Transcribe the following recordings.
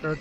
record.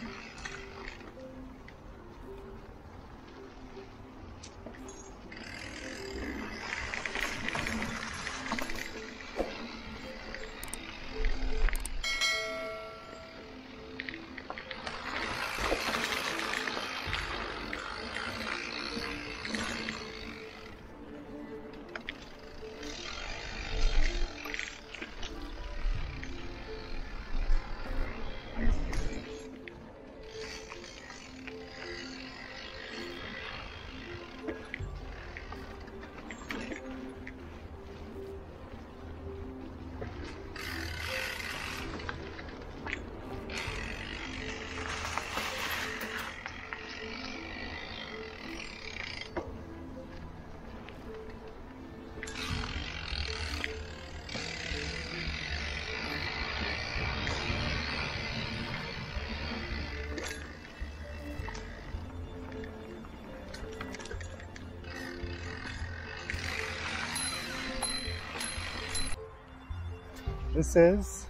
This is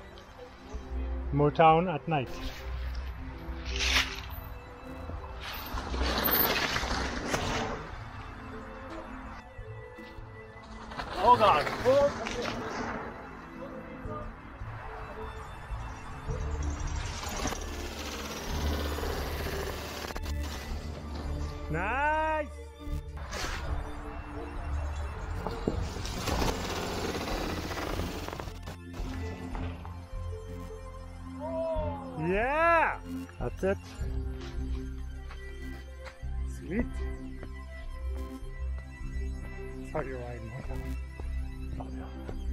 Motown at night. Oh God! Nice! Yeah! That's it. Sweet. That's how you ride Motown. Oh, yeah.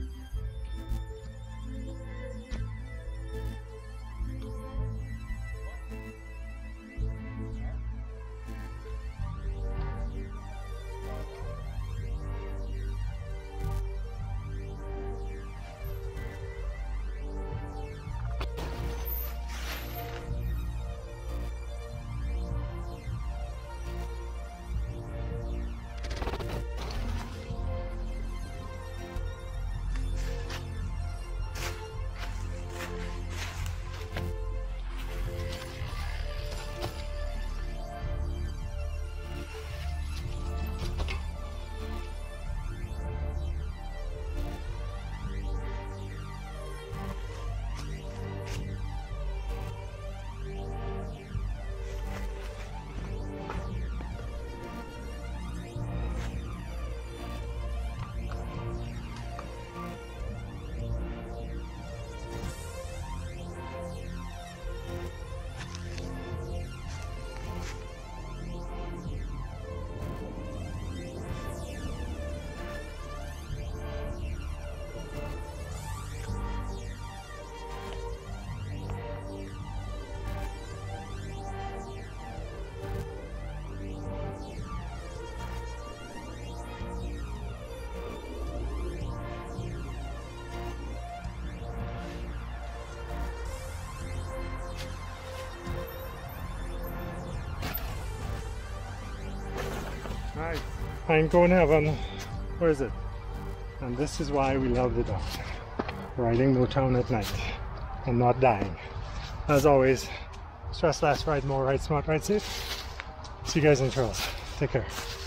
Nice. Pinecone Heaven. Where is it? And this is why we love the dog. Riding Motown at night and not dying. As always, stress less, ride more, ride smart, ride safe. See you guys on the trails. Take care.